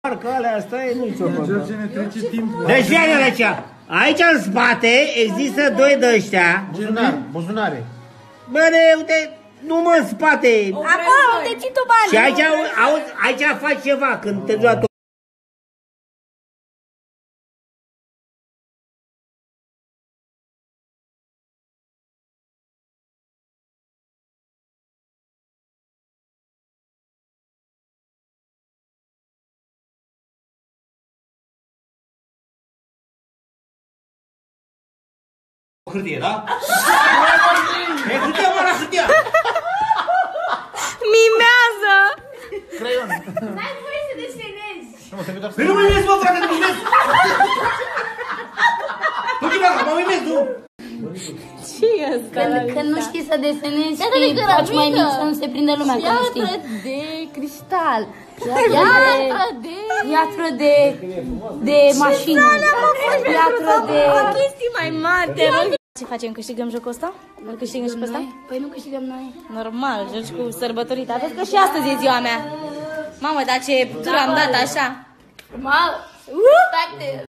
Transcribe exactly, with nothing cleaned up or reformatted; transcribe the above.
Calea asta e nicio problemă. Deci iată de aici. Aici în spate există doi de ăștia. Buzunar, buzunare. Bă, ne, uite, nu mă în spate. Acolo unde ții tu banii. Și aici, auzi, aici faci ceva când te joacă. Hârtie, da? E hârtia, mă, la hârtia! Mimează! Creion. N-ai voie să desenezi! Păi nu mă mimezi, mă, frate, nu mimezi! Nu te băga, mă mimezi, nu! Ce e ăsta? Când, când nu știi să desenezi, știi, faci mai mic să nu se prinde lumea, că nu știi. Piatră de cristal. Piatră de... Piatră de... de mașină. Piatră de... Chestii mai mari, te rog. Ce facem? Câștigăm jocul ăsta? Îl câștigăm și pe ăsta? Păi nu câștigăm noi. Normal, joci cu sărbătorita. Vezi că și astăzi e ziua mea. Mamă, dar ce tură am dat așa. Normal.